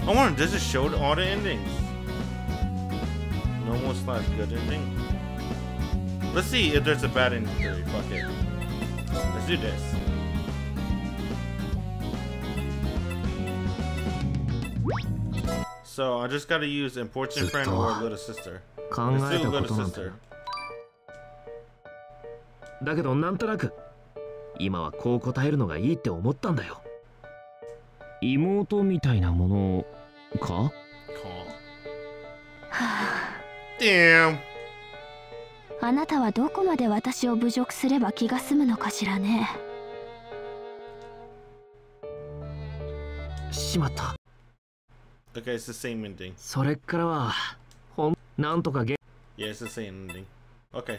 I wonder, does it show all the endings? Normal / good ending. Let's see if there's a bad ending theory. Fuck it. Let's do this. So I just gotta use important friend or little sister. Let's do little sister. だけどなんとなく今はこう答えるのがいいって思ったんだよ。妹みたいなものか？ Damn. あなたはどこまで私を侮辱すれば気が済むのかしらね。 しまった。 Okay, it's the same ending. それからはなんとか Yeah, it's the same ending. Okay.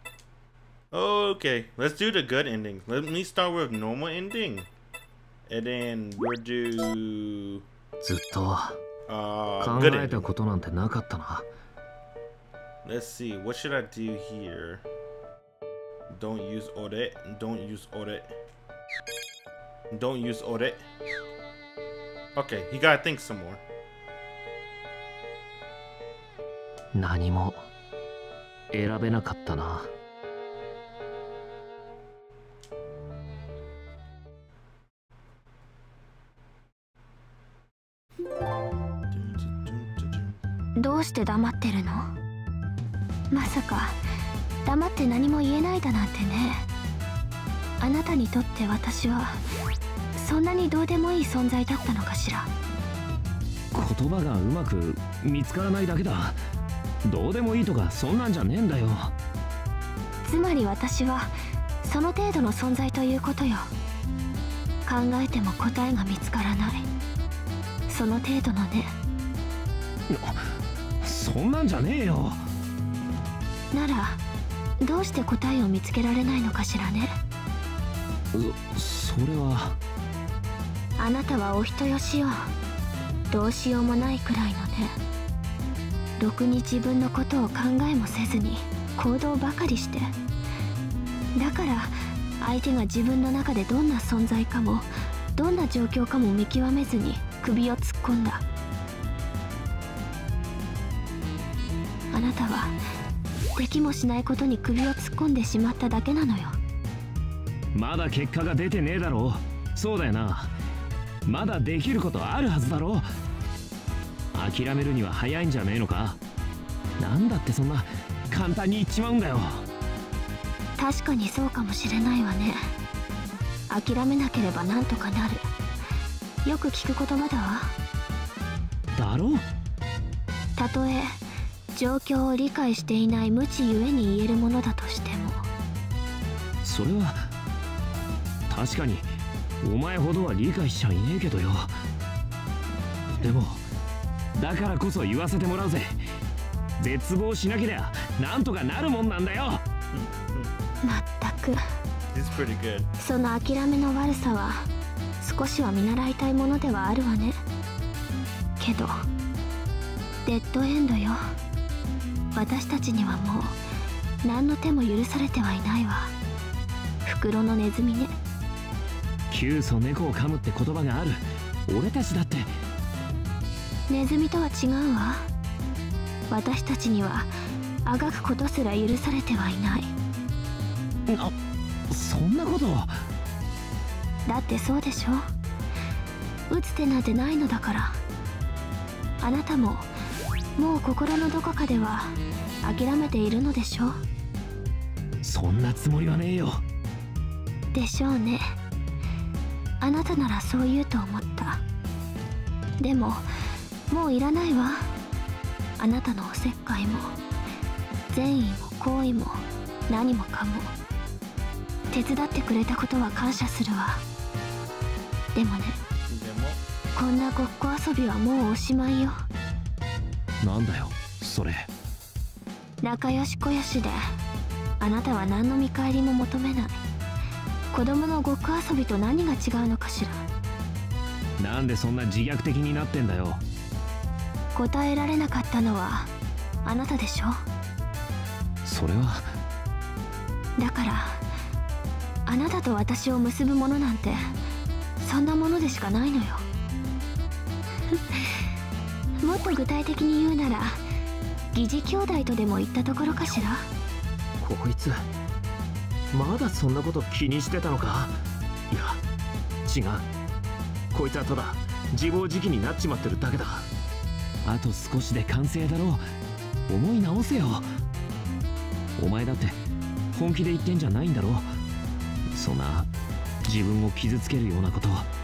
Okay, let's do the good ending. Let me start with normal ending. And then we'll do ずっと考 good えた ending. ことなんてなかったな。 Let's see, what should I do here? Don't use Ore. Don't use Ore. Don't use Ore. Okay, you gotta think some more. 何も選べなかったな。 どうして黙ってるの？まさか黙って何も言えないだなんてね。あなたにとって私はそんなにどうでもいい存在だったのかしら。 言葉がうまく見つからないだけだ。どうでもいいとかそんなんじゃねえんだよ。 つまり私はその程度の存在ということよ。考えても答えが見つからない、その程度のね。 そんなんじゃねえよ。 ならどうして答えを見つけられないのかしらね。 それはあなたはお人よしよ。どうしようもないくらいのね。ろくに自分のことを考えもせずに行動ばかりして、だから相手が自分の中でどんな存在かもどんな状況かも見極めずに首を突っ込んだ。あなたはできもしないことに首を突っ込んでしまっただけなのよ。 まだ結果が出てねえだろう。そうだよな。まだできることあるはずだろう。諦めるには早いんじゃねえのか。なんだってそんな簡単に言っちまうんだよ。 確かにそうかもしれないわね。諦めなければなんとかなる。よく聞く言葉だわ。 だろう。 たとえ状況を理解していない無知ゆえに言えるものだとしても。 それは確かにお前ほどは理解しちゃいねえけどよ。でもだからこそ言わせてもらうぜ。絶望しなけりゃなんとかなるもんなんだよ。 まったく。その諦めの悪さは少しは見習いたいものではあるわね。けどデッドエンドよ。私たちにはもう何の手も許されてはいないわ。袋のネズミね。 窮鼠猫を噛むって言葉がある。俺たちだってネズミとは違うわ。私たちにはあがくことすら許されてはいない。 そんなこと。 だってそうでしょ。打つ手なんてないのだから。あなたももう心のどこかでは諦めているのでしょう。 そんなつもりはねえよ。 でしょうね。あなたならそう言うと思った。でももういらないわ。あなたのおせっかいも善意も好意も何もかも。手伝ってくれたことは感謝するわ。でもね、こんなごっこ遊びはもうおしまいよ。 なんだよそれ。 仲良しこやしであなたは何の見返りも求めない。子供のごっこ遊びと何が違うのかしら。 なんでそんな自虐的になってんだよ。 答えられなかったのはあなたでしょ。 それはだからあなたと私を結ぶものなんてそんなものでしかないのよ。 もっと具体的に言うなら疑似兄弟とでも言ったところかしら。 こいつまだそんなこと気にしてたのか。いや違う、こいつはただ自暴自棄になっちまってるだけだ。あと少しで完成だろう。思い直せよ。お前だって本気で言ってんじゃないんだろ。そんな自分を傷つけるようなこと。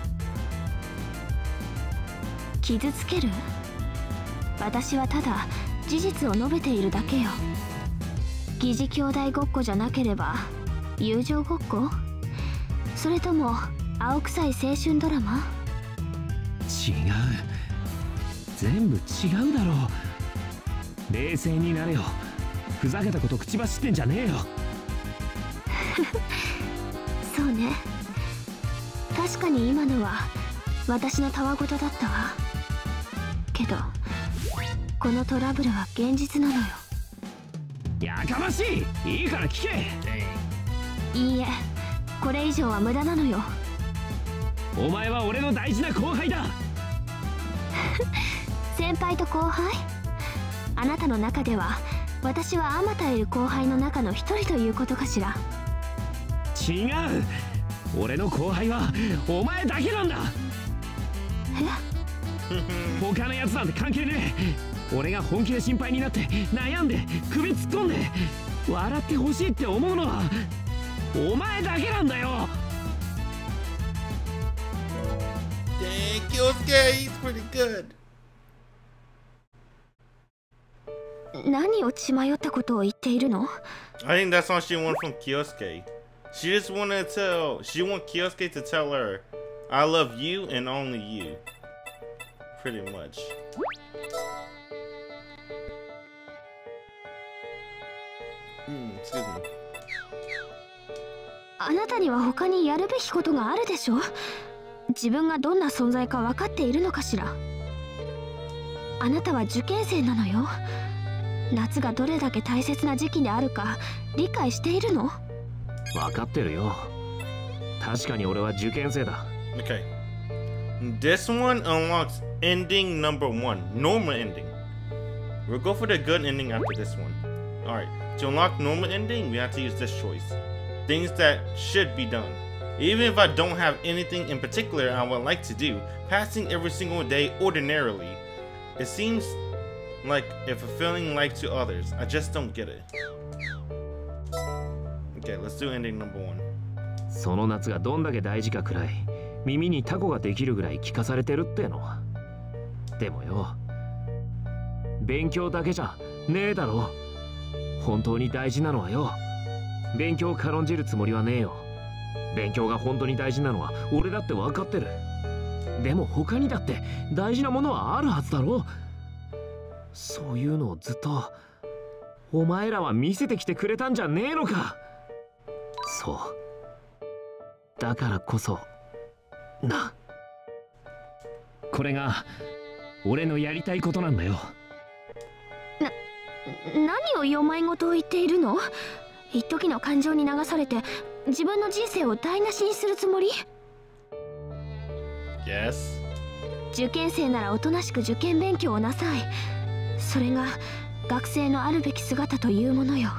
傷つける？私はただ事実を述べているだけよ。疑似兄弟ごっこじゃなければ友情ごっこ？それとも青臭い青春ドラマ？ 違う、全部違うだろう。冷静になれよ。ふざけたこと口走ってんじゃねえよ。 そうね、確かに今のは私のたわごとだったわ。けどこのトラブルは現実なのよ。 やかましい、いいから聞け。 いいえ、これ以上は無駄なのよ。 お前は俺の大事な後輩だ。 先輩と後輩？あなたの中では私はあまたいる後輩の中の一人ということかしら。 違う、俺の後輩はお前だけなんだ。他のやつなんて関係ねえ。俺が本気で心配になって悩んで首突っ込んで笑ってほしいって思うのはお前だけなんだよ。 Dang, Kyosuke, he's pretty good. 何を血迷ったことを言っているの？ I think that's all she wanted from Kyosuke. She just wanted to she want Kyosuke to tell her, I love you and only you. Pretty much. Excuse me. あなたには他にやるべきことがあるでしょ。自分がどんな存在か分かっているのかしら。あなたは受験生なのよ。夏がどれだけ大切な時期であるか理解しているの？ 分かってるよ。確かに俺は受験生だ。 Okay. This one unlocks ending number 1, normal ending. We'll go for the good ending after this one. Alright, to unlock normal ending, we have to use this choice. Things that should be done. Even if I don't have anything in particular I would like to do, passing every single day ordinarily. It seems like a fulfilling life to others. I just don't get it. Okay, let's do ending number 1. その夏がどんだけ大事かくらい耳にタコができるぐらい聞かされてるっての。でもよ、勉強だけじゃねえだろ。本当に大事なのはよ、勉強を軽んじるつもりはねえよ。勉強が本当に大事なのは俺だって分かってる。でも他にだって大事なものはあるはずだろ。そういうのをずっとお前らは見せてきてくれたんじゃねえのか。そう、だからこそな、これが俺のやりたいことなんだよ。 何をよまいごとを言っているの？一時の感情に流されて自分の人生を台無しにするつもり？ Yes. 受験生ならおとなしく受験勉強をなさい。それが学生のあるべき姿というものよ。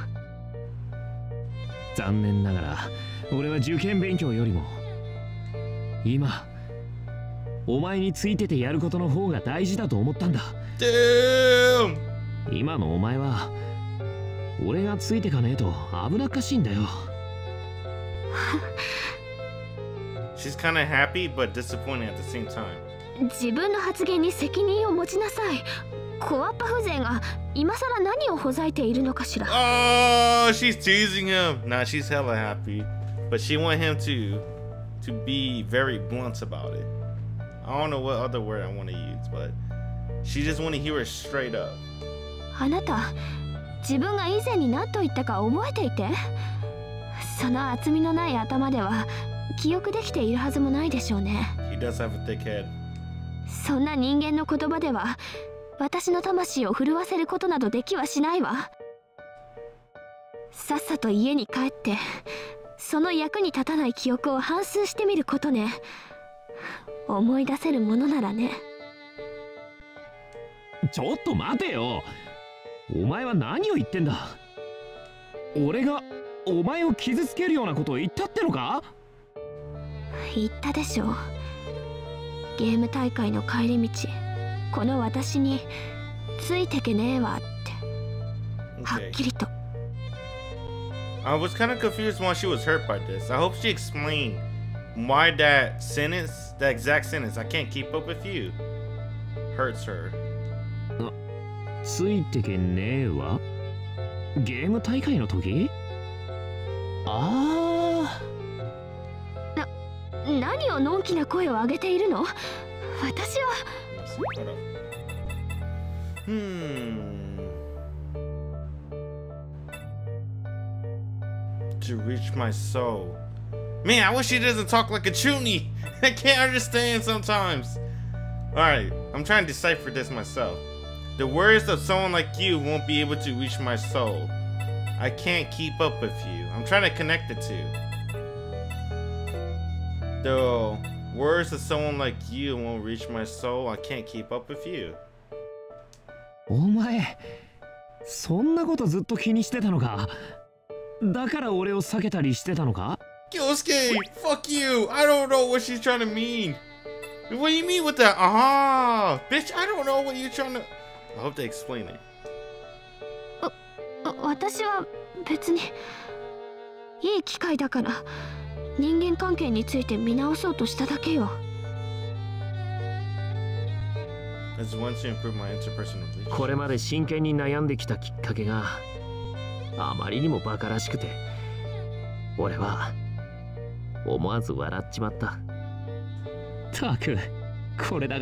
残念ながら俺は受験勉強よりも今お前についててやることの方が大事だと思ったんだ。 Damn! 今のお前は俺がついてかねえと危なっかしいんだよ。 She's kind of happy but disappointed at the same time. 自分の発言に責任を持ちなさい。コアッパ風情が今さら何をほざいているのかしら。 Oh, she's teasing him. Nah, she's hella happy, but she want him to be very blunt about it. I don't know what other word I want to use, but she just want to hear it straight up. あなた、自分が以前に何と言ったか覚えていて。その厚みのない頭では記憶できているはずもないでしょうね。 He does have a thick head. そんな人間の言葉では私の魂を震わせることなどできはしないわ。さっさと家に帰ってその役に立たない記憶を反芻してみることね。思い出せるものならね。 ちょっと待てよ。お前は何を言ってんだ。俺がお前を傷つけるようなことを言ったってのか。 言ったでしょ。ゲーム大会の帰り道、この私についてけねえわって、はっきりと。 I was kind of confused why she was hurt by this. I hope she explained why that sentence, that exact sentence, I can't keep up with you, hurts her. ついてけねえわ。ゲーム大会の時？ああ。 何をのんきな声を上げているの？私は。 To reach my soul. Man, I wish he doesn't talk like a chuny. I can't understand sometimes. Alright, I'm trying to decipher this myself. The words of someone like you won't be able to reach my soul. I can't keep up with you. I'm trying to connect the two. The words of someone like you won't reach my soul. I can't keep up with you. お前、そんなことずっと気にしてたのか。だから俺を避けたりしてたのか。 Kyosuke, fuck you. I don't know what she's trying to mean. What do you mean with that? Ah, bitch, I don't know what you're trying to. I hope they explain it. 私は別にいい機会だから人間関係について見直そうとしただけよ。 これまで真剣に悩んできたきっかけがあまりにもバカらしくて、俺は思わず笑っちまった。たく、これだ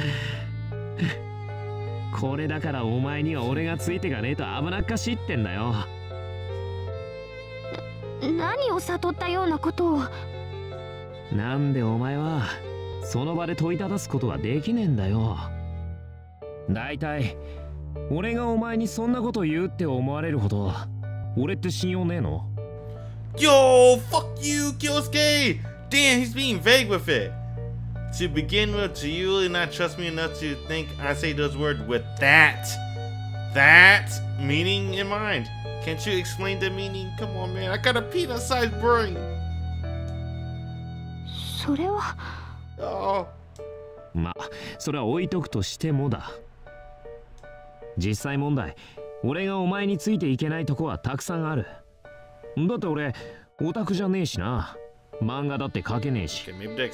からお前には俺がついてかねえと危なっかしいってんだよ。 何を悟ったようなことを。 なんでお前はその場で問いただすことができねえんだよ。だいたい俺がお前にそんなこと言うって思われるほど俺って信用ねえの？ Yo, fuck you, Kyosuke! Damn, he's being vague with it. To begin with, do you really not trust me enough to think I say those words with that meaning in mind? Can't you explain the meaning? Come on, man. I got a peanut-sized brain. それは。 Oh. まあ、それは置いとくとしてもだ。実際問題、俺がお前についていけないとこはたくさんある。だって俺、オタクじゃねえしな。漫画だって描けねえし。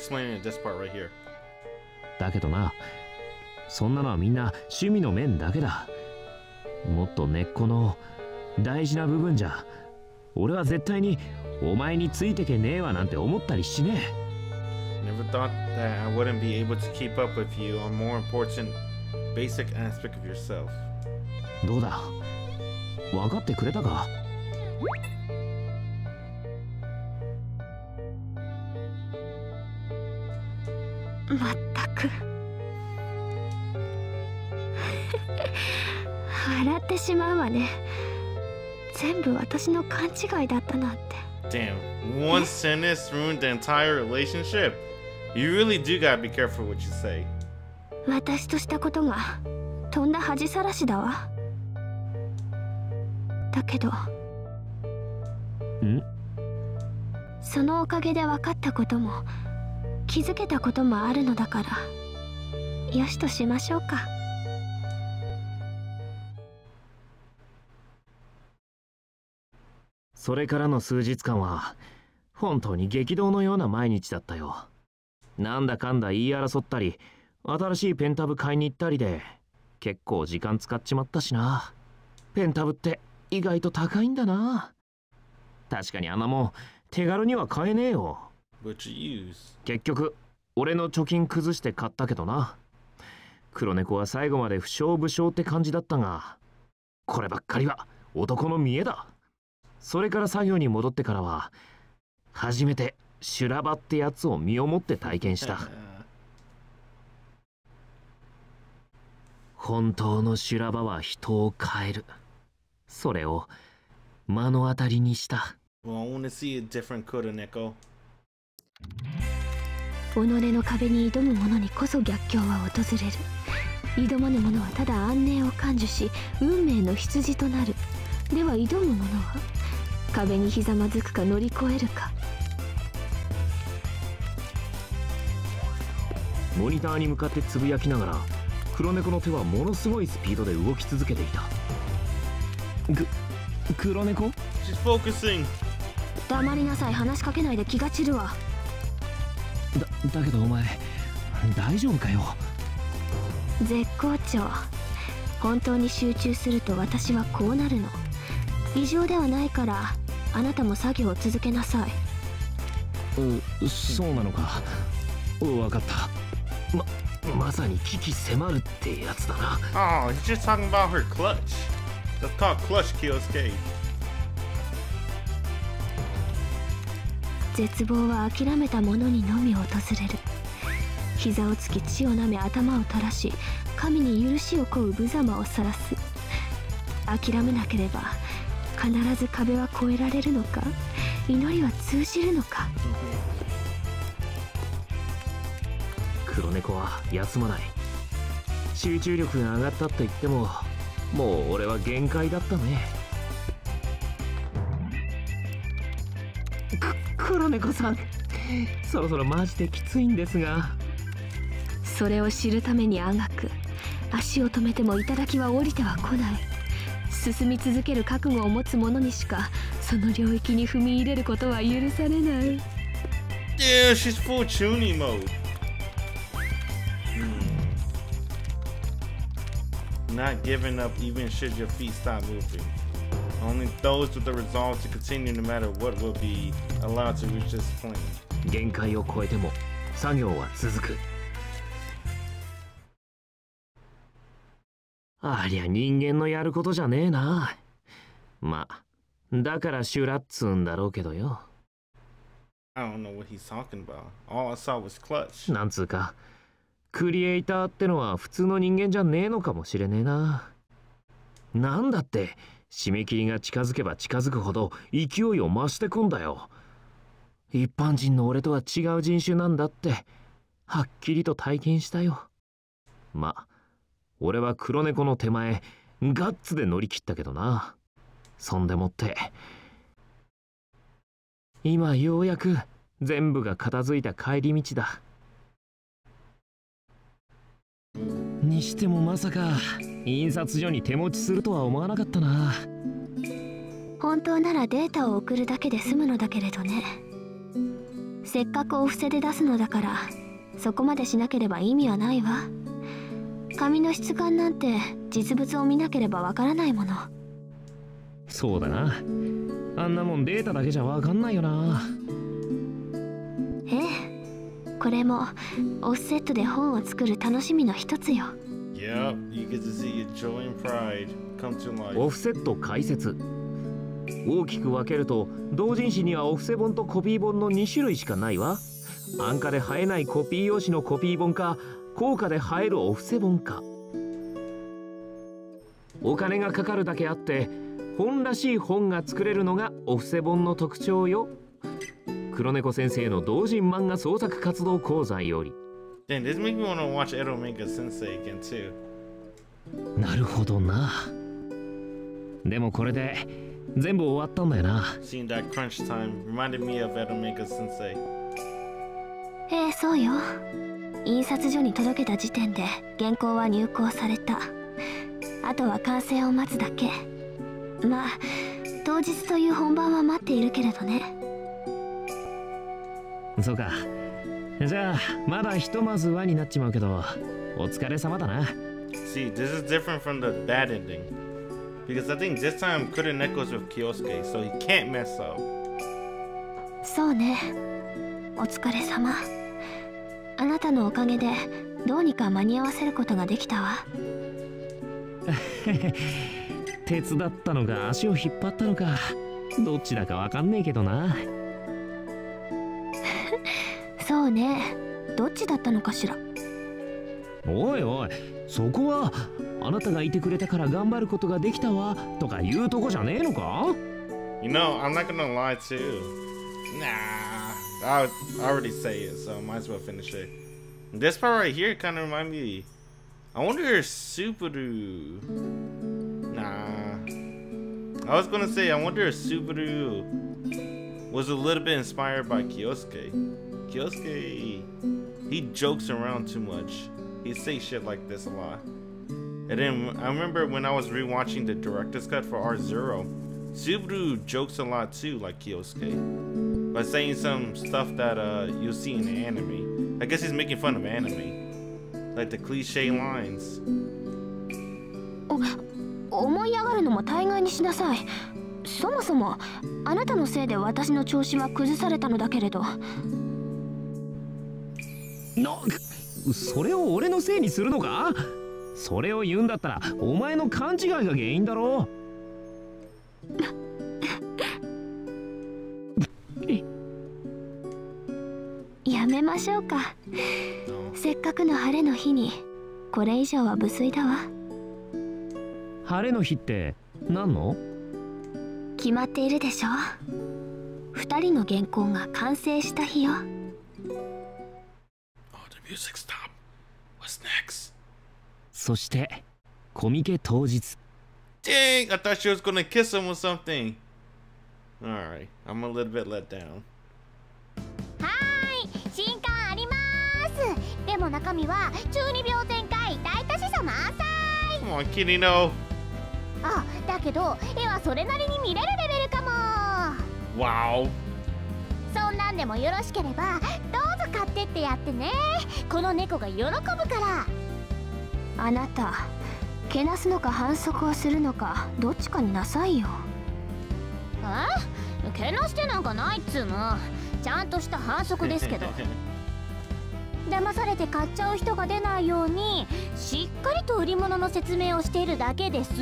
だけどな、そんなのはみんな趣味の面だけだ。もっと根っこの大事な部分じゃ、俺は絶対にお前についてけねえわなんて思ったりしねえ。 Never thought that I wouldn't be able to keep up with you on more important basic aspect of yourself. どうだ、分かってくれたか？ まったく笑ってしまうわね。全部私の勘違いだったなんて。 Damn, one sentence ruined the entire relationship. You really do gotta be careful what you say. 私としたことがとんだ恥さらしだわ。だけどそのおかげで分かったことも気づけたこともあるのだからよしとしましょうか。 それからの数日間は本当に激動のような毎日だったよ。なんだかんだ言い争ったり新しいペンタブ買いに行ったりで結構時間使っちまったしな。ペンタブって意外と高いんだな。確かにあんなもん手軽には買えねえよ。結局俺の貯金崩して買ったけどな。黒猫は最後まで不傷不傷って感じだったが、こればっかりは男の見栄だ。それから作業に戻ってからは初めて修羅場ってやつを身をもって体験した。本当の修羅場は人を変える。それを目の当たりにした。 己の壁に挑む者にこそ逆境は訪れる。 挑まぬ者はただ安寧を感受し運命の羊となる。では挑む者は壁にひざまずくか乗り越えるか。 モニターに向かってつぶやきながら黒猫の手はものすごいスピードで動き続けていた。黒猫？ She's focusing. 黙りなさい。話しかけないで気が散るわ。 だけどお前大丈夫かよ。 絶好調。本当に集中すると私はこうなるの。異常ではないからあなたも作業を続けなさい。 そうなのか。わかった。まさに危機迫るってやつだな。 Oh, he's just talking about her clutch. That's called clutch Kyosuke. 絶望は諦めた者にのみ訪れる。膝をつき血を舐め頭を垂らし神に許しを請う無様を晒す。諦めなければ必ず壁は越えられるのか、祈りは通じるのか。 黒猫は休まない。集中力が上がったって言ってももう俺は限界だったね。黒猫さん、そろそろマジできついんですが。 それを知るためにあがく。足を止めても頂は降りては来ない。進み続ける覚悟を持つ者にしかその領域に踏み入れることは許されない。 Yeah, she's full Chuny mode. Not giving up even should your feet stop moving. Only those with the resolve to continue no matter what will be allowed to reach this point. 限界を超えても作業は続く。ありゃ人間のやることじゃねえな。まあだからシュラっつうんだろうけどよ。 I don't know what he's talking about. All I saw was clutch. なんつうかクリエイターってのは普通の人間じゃねえのかもしれねえな。なんだって締め切りが近づけば近づくほど勢いを増してくんだよ。一般人の俺とは違う人種なんだってはっきりと体験したよ。まあ俺は黒猫の手前ガッツで乗り切ったけどな。そんでもって今ようやく全部が片付いた帰り道だ。にしてもまさか印刷所に手持ちするとは思わなかったな。 本当ならデータを送るだけで済むのだけれどね。せっかくお布施で出すのだからそこまでしなければ意味はないわ。紙の質感なんて実物を見なければわからないもの。 そうだな。あんなもんデータだけじゃわかんないよな。 ええ、これもオフセットで本を作る楽しみの一つよ。 Yep, you get to see your joy and pride come to life. オフセット解説。大きく分けると同人誌にはオフセ本とコピー本の2種類しかないわ。安価で映えないコピー用紙のコピー本か高価で映えるオフセ本か。お金がかかるだけあって本らしい本が作れるのがオフセ本の特徴よ。黒猫先生の同人漫画創作活動講座より。 Damn, this makes me want to watch Edomega Sensei again too. なるほどな。でもこれで全部終わったんだよな。 Seeing that crunch time reminded me of Edomega Sensei. ええ、そうよ。印刷所に届けた時点で原稿は入稿された。あとは完成を待つだけ。まあ当日という本番は待っているけれどね。 そうか。じゃあまだひとまずはになっちまうけどお疲れ様だな。 See, this is different from the bad ending because I think this time Kuroneko is with Kyosuke, so he can't mess up. そうね、お疲れ様。あなたのおかげでどうにか間に合わせることができたわ。 手伝ったのか足を引っ張ったのかどっちだかわかんねえけどな。 そうね、どっちだったのかしら。 おいおい、そこはあなたがいてくれたから頑張ることができたわとか言うとこじゃねえのか。 You know, I'm not gonna lie too. Nah, I already say it, so I might as well finish it. This part right here kind of remind me I wonder if Subaru. Nah. I was gonna say, I wonder if Subaru was a little bit inspired by Kyosuke. Kyosuke, he jokes around too much. He says shit like this a lot. And then I remember when I was rewatching the director's cut for R0, Subaru jokes a lot too, like Kyosuke, by saying some stuff that you'll see in the anime. I guess he's making fun of anime, like the cliche lines. 思い上がるのも大概にしなさい。そもそもあなたのせいで私の調子は崩されたのだけれど。 それを俺のせいにするのか？それを言うんだったらお前の勘違いが原因だろ。 やめましょうか。せっかくの晴れの日にこれ以上は無粋だわ。 晴れの日って何の？ 決まっているでしょ。二人の原稿が完成した日よ。 Music stop. What's next? そしてコミケ当日。 Dang, I thought she was gonna kiss him or something. Alright, I'm a little bit let down. はーい、新刊あります。でも中身は中二病全開大多子さ満載。 Come on, Kirino. あ、だけど絵はそれなりに見れるレベルかも。 Wow. そんなんでもよろしければどうぞ買ってってやってね。この猫が喜ぶから。 あなた、けなすのか反則をするのかどっちかになさいよ。 え？けなしてなんかないっつうの。ちゃんとした反則ですけど。騙されて買っちゃう人が出ないようにしっかりと売り物の説明をしているだけです。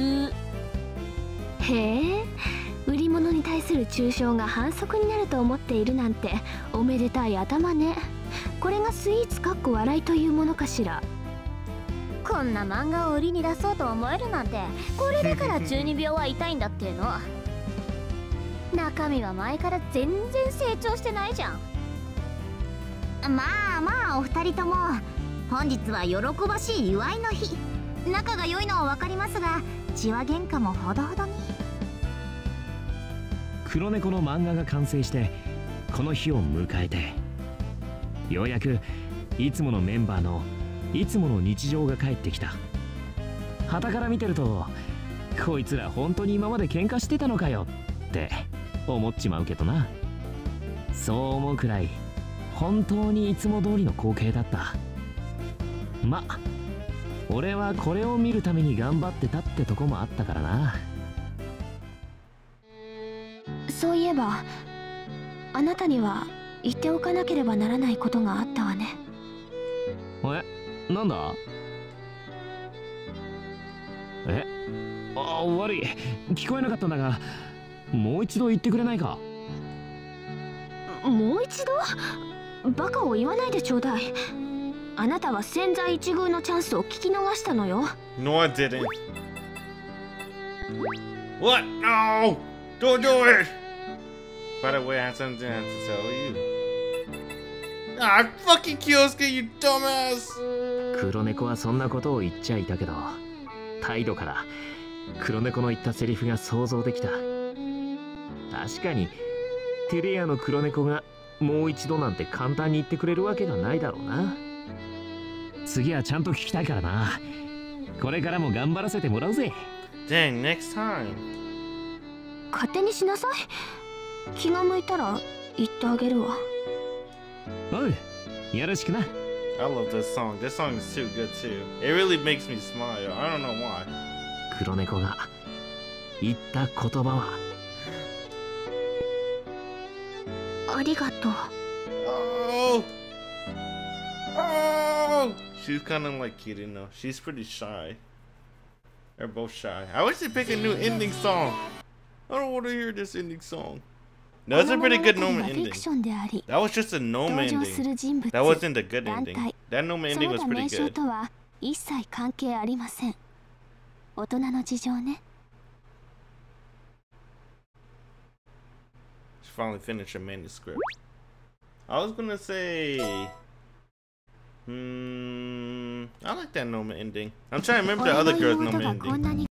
へえ、売り物に対する抽象が反則になると思っているなんておめでたい頭ね。これがスイーツかっこ笑いというものかしら。 こんな漫画を売りに出そうと思えるなんて、これだから中二病は痛いんだっての。中身は前から全然成長してないじゃん。 まあまあお二人とも本日は喜ばしい祝いの日。仲が良いのは分かりますが血は喧嘩もほどほどに。 黒猫の漫画が完成してこの日を迎えてようやくいつものメンバーのいつもの日常が帰ってきた。傍から見てるとこいつら本当に今まで喧嘩してたのかよって思っちまうけどな。そう思うくらい本当にいつも通りの光景だった。ま、俺はこれを見るために頑張ってたってとこもあったからな。 そういえばあなたには言っておかなければならないことがあったわね。 え、なんだ？悪い、聞こえなかったんだがもう一度言ってくれないか？ もう一度？バカを言わないでちょうだい。あなたは千載一遇のチャンスを聞き逃したのよ。 No, I didn't. What? No! Don't do it! By the way, I have something I have to tell you. Ah, fucking Kyosuke, you dumbass! 黒猫はそんなことを言っちゃいたけど、態度から黒猫の言ったセリフが想像できた。確かにテレアの黒猫がもう一度なんて簡単に言ってくれるわけがないだろうな。次はちゃんと聞きたいからな。これからも頑張らせてもらうぜ。 Dang, next time. 勝手にしなさい。気が向いたら言ってあげるわ。 おう、よろしくな。 I love this song. This song is too good too. It really makes me smile. I don't know why. 黒猫が言った言葉はありがとう。 Oh! Oh! She's kind of like Kirino. She's pretty shy. They're both shy. I wish they pick a new ending song. I don't want to hear this ending song. That's a pretty good Noma ending. That was just a Noma ending. That wasn't a good ending. That Noma ending was pretty good. 一切関係ありません。大人の事情ね。 She finally finished her manuscript. I was gonna say, I like that Noma ending. I'm trying to remember the other girl's Noma ending.